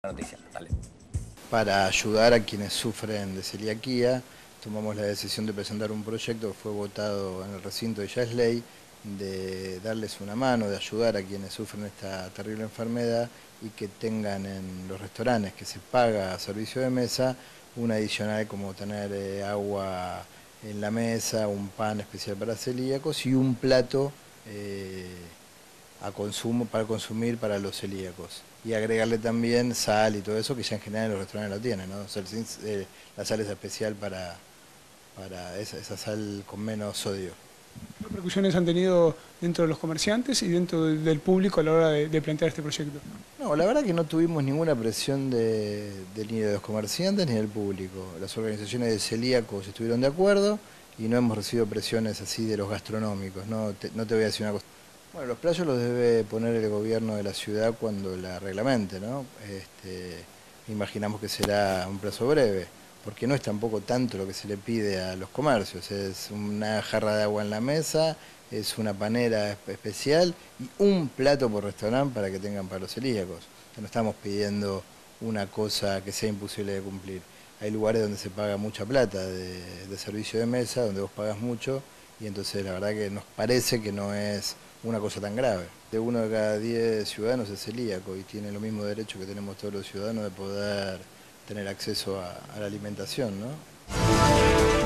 Noticia, dale. Para ayudar a quienes sufren de celiaquía, tomamos la decisión de presentar un proyecto que fue votado en el recinto de Ya es Ley, de darles una mano, de ayudar a quienes sufren esta terrible enfermedad y que tengan en los restaurantes que se paga servicio de mesa, un adicional como tener agua en la mesa, un pan especial para celíacos y un plato para consumir para los celíacos. Y agregarle también sal y todo eso que ya en general en los restaurantes lo tienen, ¿no? La sal es especial para esa sal con menos sodio. ¿Qué repercusiones han tenido dentro de los comerciantes y dentro del público a la hora de plantear este proyecto? No, la verdad que no tuvimos ninguna presión ni de los comerciantes ni del público. Las organizaciones de celíacos estuvieron de acuerdo y no hemos recibido presiones así de los gastronómicos. No te voy a decir una cosa. Bueno, los plazos los debe poner el gobierno de la ciudad cuando la reglamente, ¿no? Imaginamos que será un plazo breve, porque no es tampoco tanto lo que se le pide a los comercios, es una jarra de agua en la mesa, es una panera especial y un plato por restaurante para que tengan para los celíacos. No estamos pidiendo una cosa que sea imposible de cumplir. Hay lugares donde se paga mucha plata de servicio de mesa, donde vos pagas mucho, y entonces la verdad que nos parece que no es una cosa tan grave. De 1 de cada 10 ciudadanos es celíaco y tiene los mismos derechos que tenemos todos los ciudadanos de poder tener acceso a la alimentación, ¿no?